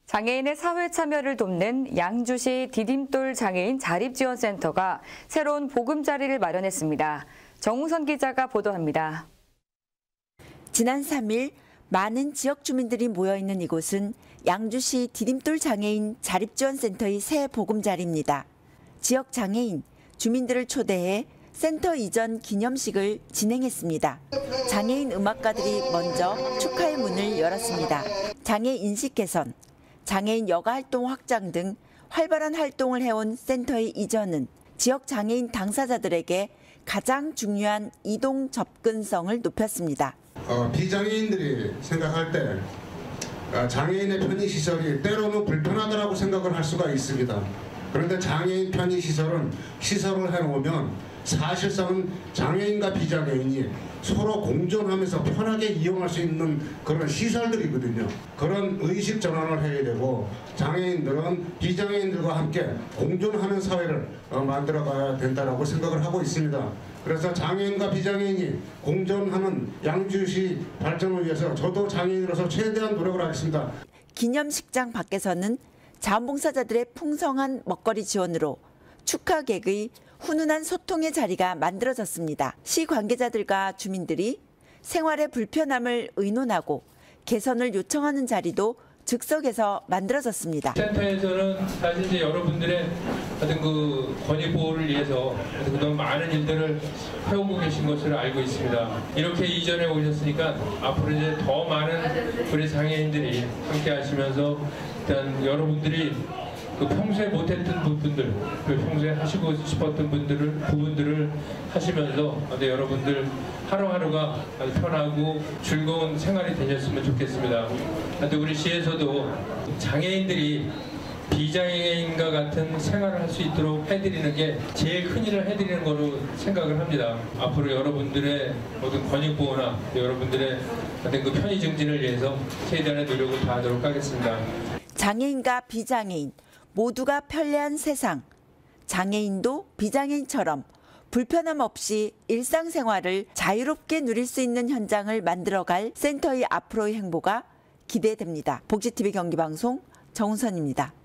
장애인의 사회 참여를 돕는 양주시 디딤돌 장애인 자립지원센터가 새로운 보금자리를 마련했습니다. 정우선 기자가 보도합니다. 지난 3일 많은 지역 주민들이 모여있는 이곳은 양주시 디딤돌 장애인 자립지원센터의 새 보금자리입니다. 지역 장애인, 주민들을 초대해 센터 이전 기념식을 진행했습니다. 장애인 음악가들이 먼저 축하의 문을 열었습니다. 장애 인식 개선, 장애인 여가 활동 확장 등 활발한 활동을 해온 센터의 이전은 지역 장애인 당사자들에게 가장 중요한 이동 접근성을 높였습니다. 비장애인들이 생각할 때 장애인의 편의시설이 때로는 불편하다고 생각을 할 수가 있습니다. 그런데 장애인 편의시설은 시설을 해놓으면 사실상은 장애인과 비장애인이 서로 공존하면서 편하게 이용할 수 있는 그런 시설들이거든요. 그런 의식 전환을 해야 되고 장애인들은 비장애인들과 함께 공존하는 사회를 만들어가야 된다고 생각을 하고 있습니다. 그래서 장애인과 비장애인이 공존하는 양주시 발전을 위해서 저도 장애인으로서 최대한 노력을 하겠습니다. 기념식장 밖에서는 자원봉사자들의 풍성한 먹거리 지원으로 축하객의 훈훈한 소통의 자리가 만들어졌습니다. 시 관계자들과 주민들이 생활의 불편함을 의논하고 개선을 요청하는 자리도 즉석에서 만들어졌습니다. 센터에서는 사실 이제 여러분들의 어떤 그 권익 보호를 위해서 그동안 많은 일들을 해오고 계신 것을 알고 있습니다. 이렇게 이전에 오셨으니까 앞으로 이제 더 많은 우리 장애인들이 함께 하시면서 일단 여러분들이 그 평소에 못했던 부분들, 그 평소에 하시고 싶었던 부분들을 하시면서 여러분들 하루하루가 아주 편하고 즐거운 생활이 되셨으면 좋겠습니다. 우리 시에서도 장애인들이 비장애인과 같은 생활을 할 수 있도록 해드리는 게 제일 큰 일을 해드리는 거로 생각을 합니다. 앞으로 여러분들의 모든 권익 보호나 여러분들의 어떤 그 편의 증진을 위해서 최대한의 노력을 다하도록 하겠습니다. 장애인과 비장애인 모두가 편리한 세상, 장애인도 비장애인처럼 불편함 없이 일상생활을 자유롭게 누릴 수 있는 현장을 만들어갈 센터의 앞으로의 행보가 기대됩니다. 복지TV 경기방송 정우선입니다.